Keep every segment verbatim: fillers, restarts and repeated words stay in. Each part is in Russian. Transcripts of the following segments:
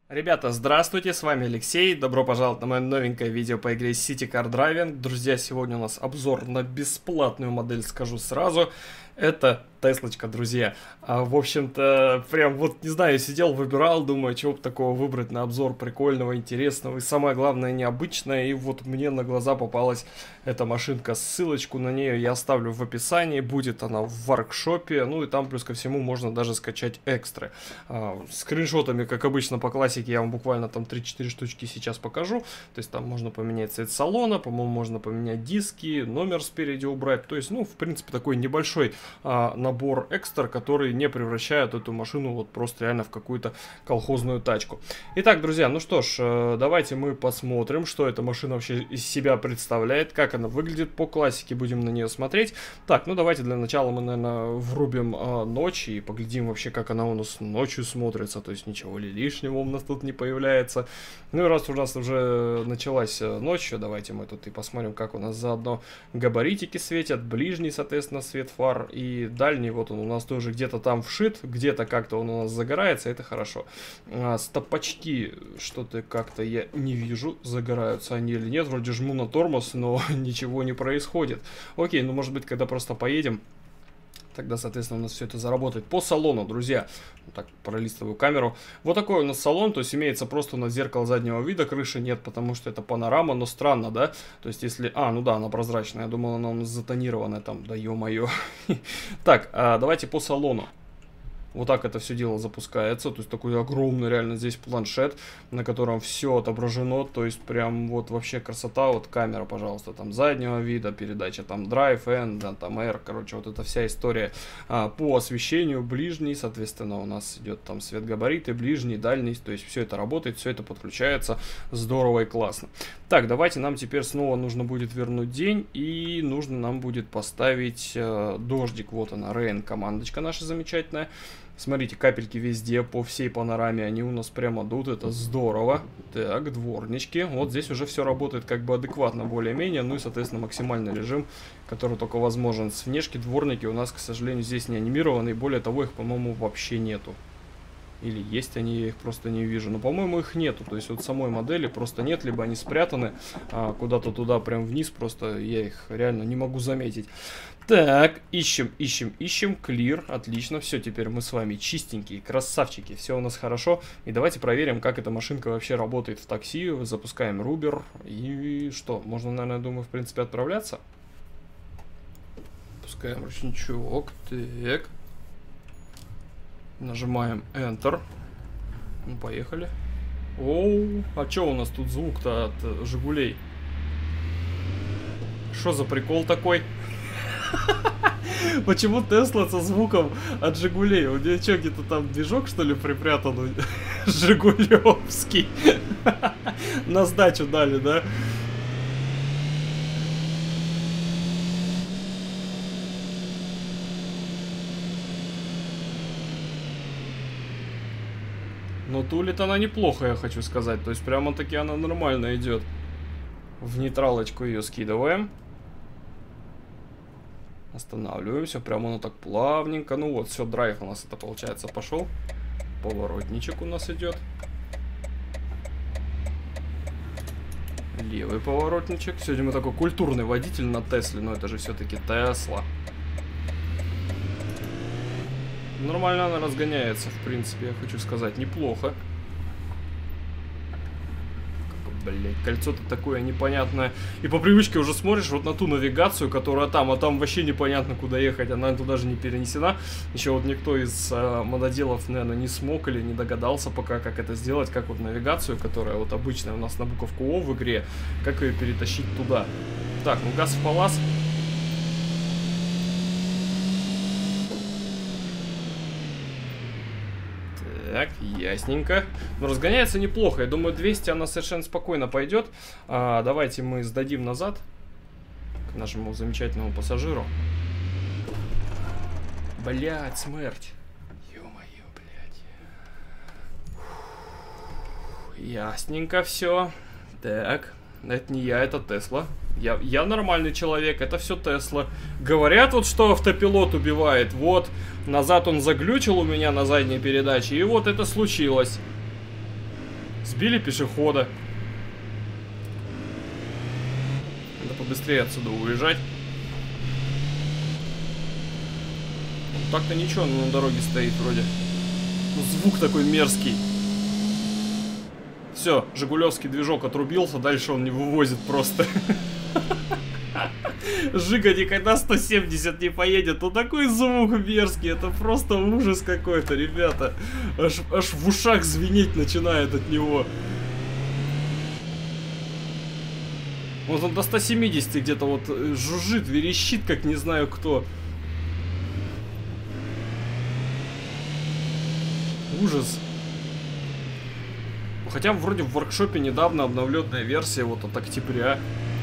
Ребята, здравствуйте, с вами Алексей, добро пожаловать на мое новенькое видео по игре City Car Driving. Друзья, сегодня у нас обзор на бесплатную модель, скажу сразу, это Теслочка, друзья. А, в общем-то, прям вот, не знаю, сидел, выбирал, думаю, чего бы такого выбрать на обзор прикольного, интересного и самое главное, необычное. И вот мне на глаза попалась эта машинка, ссылочку на нее я оставлю в описании, будет она в воркшопе, ну и там плюс ко всему можно даже скачать экстры. А, скриншотами, как обычно по классике, я вам буквально там три-четыре штучки сейчас покажу. То есть там можно поменять цвет салона, по-моему, можно поменять диски, номер спереди убрать. То есть, ну, в принципе, такой небольшой а, набор экстр, который не превращает эту машину вот просто реально в какую-то колхозную тачку. Итак, друзья, ну что ж, э, давайте мы посмотрим, что эта машина вообще из себя представляет, как она выглядит. По классике будем на нее смотреть. Так, ну давайте для начала мы, наверное, врубим э, ночь и поглядим вообще, как она у нас ночью смотрится. То есть ничего ли лишнего у нас тут не появляется. Ну и раз у нас уже началась ночь, давайте мы тут и посмотрим, как у нас заодно габаритики светят, ближний, соответственно, свет фар и дальний, вот он у нас тоже где-то там вшит, где-то как-то он у нас загорается, это хорошо. А, стопочки, что-то как-то я не вижу, загораются они или нет, вроде жму на тормоз, но ничего не происходит. Окей, ну может быть, когда просто поедем, тогда, соответственно, у нас все это заработает. По салону, друзья, вот так пролистываю камеру. Вот такой у нас салон, то есть имеется просто у нас зеркало заднего вида, крыши нет, потому что это панорама, но странно, да? То есть если... А, ну да, она прозрачная, я думал, она у нас затонированная там, да ё-моё. Так, давайте по салону. Вот так это все дело запускается, то есть такой огромный реально здесь планшет, на котором все отображено, то есть прям вот вообще красота, вот камера, пожалуйста, там заднего вида, передача там Drive, N, да, там R, короче, вот эта вся история. А, по освещению ближний, соответственно, у нас идет там свет габариты, ближний, дальний, то есть все это работает, все это подключается здорово и классно. Так, давайте нам теперь снова нужно будет вернуть день, и нужно нам будет поставить э, дождик, вот она, Rain, командочка наша замечательная. Смотрите, капельки везде, по всей панораме, они у нас прямо идут, это здорово. Так, дворнички, вот здесь уже все работает как бы адекватно, более-менее, ну и, соответственно, максимальный режим, который только возможен. С внешки дворники у нас, к сожалению, здесь не анимированы, и более того, их, по-моему, вообще нету. Или есть они, я их просто не вижу. Но, по-моему, их нету. То есть, вот самой модели просто нет, либо они спрятаны а, куда-то туда, прям вниз. Просто я их реально не могу заметить. Так, ищем, ищем, ищем. Clear, отлично. Все, теперь мы с вами чистенькие, красавчики. Все у нас хорошо. И давайте проверим, как эта машинка вообще работает в такси. Запускаем Рубер. И что, можно, наверное, думаю, в принципе, отправляться. Пускаем ручничок. Так. Нажимаем Enter. Ну, поехали. Оу, а чё у нас тут звук-то от э, Жигулей? Что за прикол такой? Почему Тесла со звуком от Жигулей? У нее что, где-то там движок, что ли, припрятан? Жигулевский. На сдачу дали, да? Но тулит она неплохо, я хочу сказать. То есть прямо-таки она нормально идет. В нейтралочку ее скидываем. Останавливаемся. Прямо оно так плавненько. Ну вот, все, драйв у нас это получается пошел. Поворотничек у нас идет. Левый поворотничек. Сегодня мы такой культурный водитель на Тесле. Но это же все-таки Тесла. Нормально она разгоняется, в принципе, я хочу сказать, неплохо. Блять, кольцо-то такое непонятное. И по привычке уже смотришь вот на ту навигацию, которая там, а там вообще непонятно, куда ехать. Она туда же не перенесена. Еще вот никто из а, мододелов, наверное, не смог или не догадался пока, как это сделать. Как вот навигацию, которая вот обычная у нас на буковку О в игре, как ее перетащить туда. Так, ну газ в палас. Так, ясненько. Но разгоняется неплохо. Я думаю, двести она совершенно спокойно пойдет. А, давайте мы сдадим назад к нашему замечательному пассажиру. Блять, смерть. Ё-моё, блядь. Ясненько все. Так, это не я, это Тесла. Я, я нормальный человек, это все Тесла. Говорят вот, что автопилот убивает. Вот, назад он заглючил у меня на задней передаче, и вот это случилось. Сбили пешехода. Надо побыстрее отсюда уезжать. Так-то ничего, но на дороге стоит вроде. Звук такой мерзкий. Все, жигулевский движок отрубился, дальше он не вывозит просто. Жига никогда сто семьдесят не поедет, но такой звук мерзкий, это просто ужас какой-то, ребята. Аж, аж в ушах звенеть начинает от него. Вот он до ста семидесяти где-то вот жужжит, верещит, как не знаю кто. Ужас. Хотя вроде в воркшопе недавно обновленная версия, вот от октября.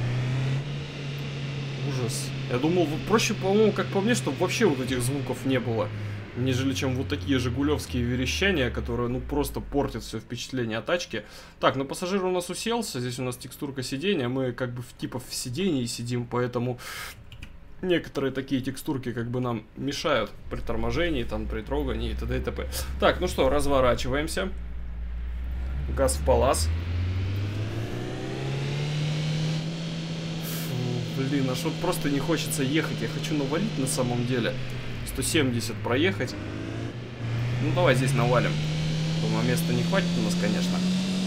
Ужас. Я думал, проще, по-моему, как по мне, чтобы вообще вот этих звуков не было, нежели чем вот такие жигулевские верещания, которые, ну, просто портят все впечатление о тачке. Так, ну, пассажир у нас уселся, здесь у нас текстурка сидения, мы как бы в, типа в сидении сидим, поэтому некоторые такие текстурки как бы нам мешают при торможении, там, при трогании и т.д. и т.п. Так, ну что, разворачиваемся. Газ в палас. Блин, аж вот просто не хочется ехать. Я хочу навалить на самом деле. сто семьдесят проехать. Ну, давай здесь навалим. Думаю, места не хватит у нас, конечно.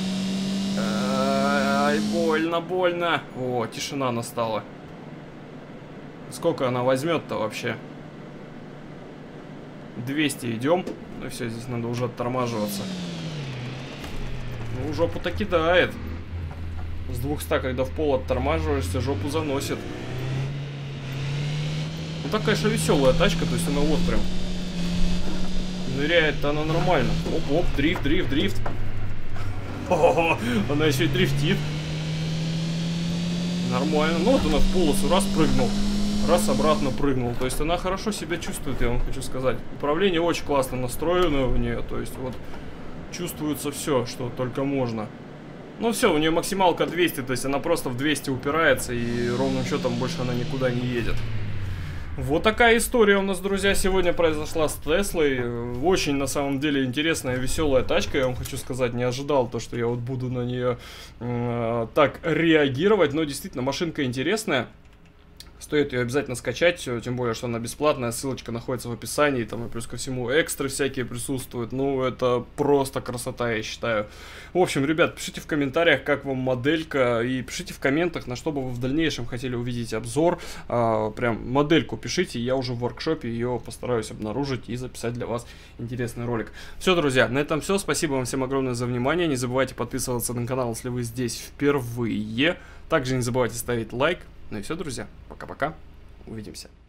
Ай, больно, больно. О, тишина настала. Сколько она возьмет-то вообще? двести идем. Ну все, здесь надо уже оттормаживаться. Ну, жопу-то кидает. С двухсот, когда в пол оттормаживаешься, жопу заносит. Ну, так, конечно, веселая тачка, то есть она вот прям ныряет-то она нормально. Оп-оп, дрифт, дрифт, дрифт. О-о-о, она еще и дрифтит. Нормально. Ну, вот она в полосу раз прыгнул, раз обратно прыгнул. То есть она хорошо себя чувствует, я вам хочу сказать. Управление очень классно настроено в нее, то есть вот чувствуется все, что только можно. Ну все, у нее максималка двести, то есть она просто в двести упирается, и ровным счетом больше она никуда не едет. Вот такая история у нас, друзья, сегодня произошла с Теслой. Очень, на самом деле, интересная, веселая тачка, я вам хочу сказать. Не ожидал то, что я вот буду на нее э, так реагировать, но действительно, машинка интересная. Стоит ее обязательно скачать, тем более, что она бесплатная, ссылочка находится в описании, там и плюс ко всему экстры всякие присутствуют, ну это просто красота, я считаю. В общем, ребят, пишите в комментариях, как вам моделька, и пишите в комментах, на что бы вы в дальнейшем хотели увидеть обзор, а, прям модельку пишите, я уже в воркшопе ее постараюсь обнаружить и записать для вас интересный ролик. Все, друзья, на этом все, спасибо вам всем огромное за внимание, не забывайте подписываться на канал, если вы здесь впервые, также не забывайте ставить лайк. Ну и все, друзья, пока-пока, увидимся.